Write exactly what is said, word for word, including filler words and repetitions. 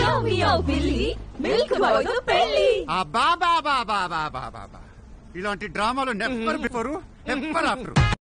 Meow meow బిల్లి milk boy తో పెళ్లి. అబ్బా బాబా బాబా బాబా ఇలాంటి డ్రామాలు నెవర్ బిఫోర్ ఎవర్ ఆఫ్టర్.